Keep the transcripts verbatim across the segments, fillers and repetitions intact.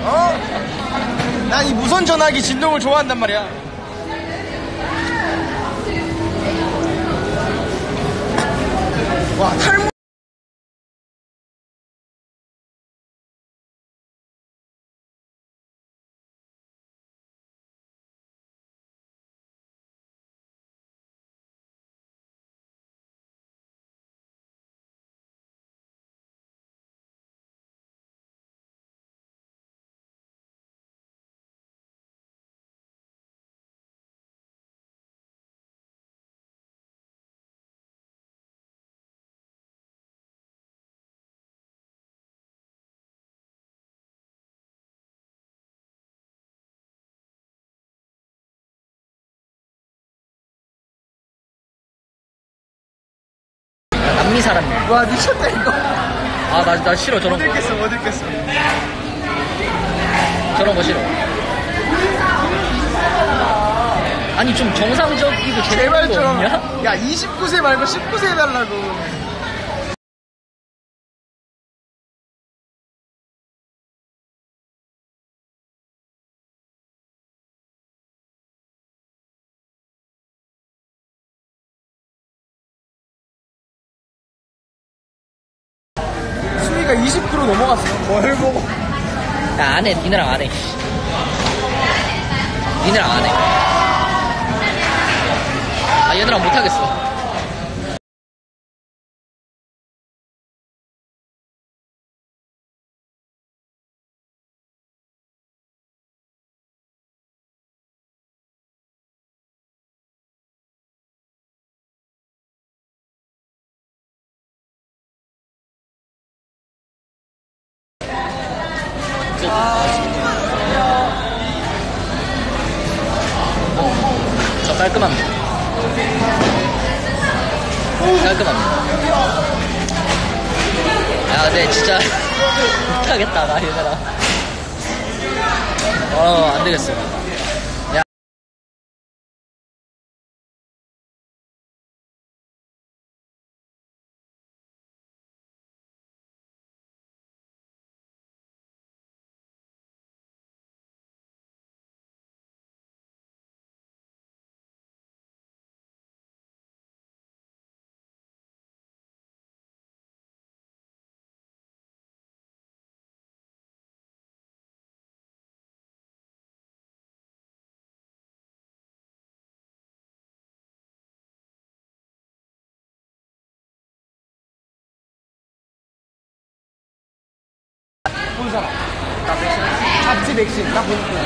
어? 난 이 무선 전화기 진동을 좋아한단 말이야. 와, 탈모. 남미 사람이야. 와, 미쳤다 이거. 아, 나, 나 싫어, 저런 못 거. 읽겠어, 못 읽겠어. 저런 거 싫어. 아니, 좀 정상적이고 제대로 제발 거 좀. 없냐? 야, 이십구 세 말고 십구 세 해달라고. 수위가 이십 퍼센트 넘어갔어. 뭘 보고. 야, 안 해. 니네랑 안 해. 니네랑 안 해. 아, 얘네랑 못하겠어. 저 깔끔합니다. 깔끔합니다. 야, 근데 진짜 못하겠다, 나 얘들아. 어, 안 되겠어. 야. 본 사람. 나 백신. 잡지 백신. 나 본 거야.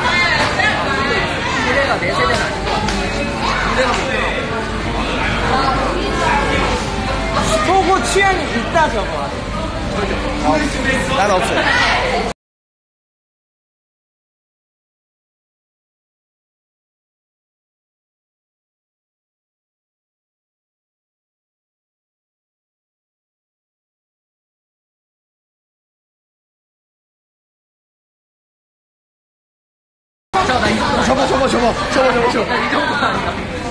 세대가 내 세대는 아닌 것 같아. 군대가 못 들어. 보고 취향이 있다 저거. 어, 난 없어요. 저, 나 이 정도. 접어 접어 접어 접어 접어 접어. 이 정도 아니야.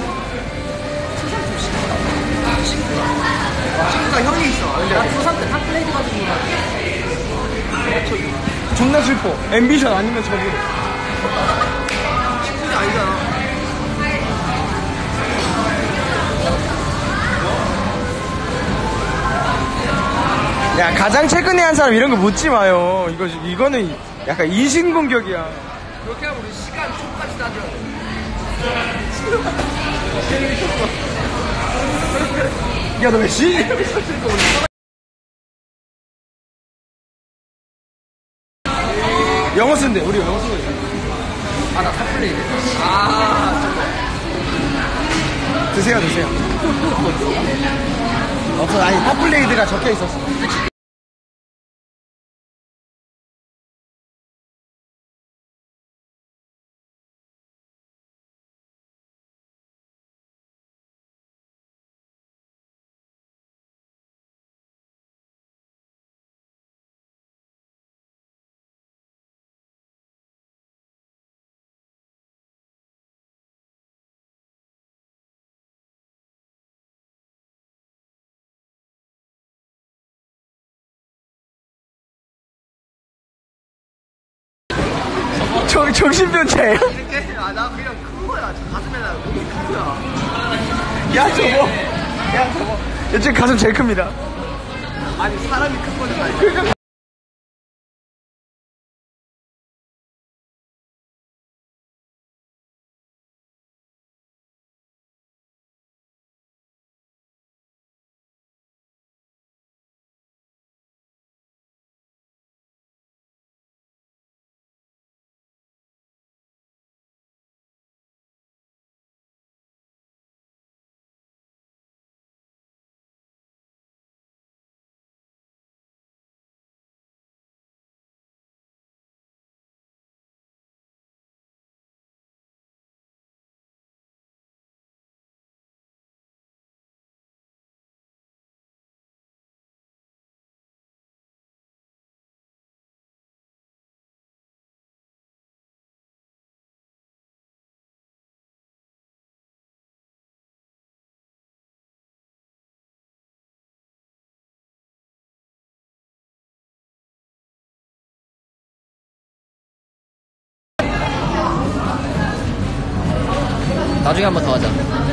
친구가 형이 있어. 나 초삼 때 탑플레이드 가지고 존나 슬퍼. 앰비션 아니면 저거. 친구가 아니잖아. 야, 가장 최근에 한 사람 이런 거 묻지 마요. 이거 이거는 약간 인신공격이야. 그렇게 하면 우리 시간 초까지 따져. 야, 너 왜 시? 영어 쓴대. 우리 영어 쓰고 있어. 아, 나 탑플레이드. 아, 드세요, 드세요. 없어. 아니, 탑블레이드가 적혀 있었어. 정, 정신병자예요? 이렇게? 아, 나 그냥 큰 거야. 저 가슴에다 몸이 큰 거야. 야, 저거. 야, 저거. 야, 지금 가슴 제일 큽니다. 아니, 사람이 큰 거는 아니야. 나중에 한 번 더 하자.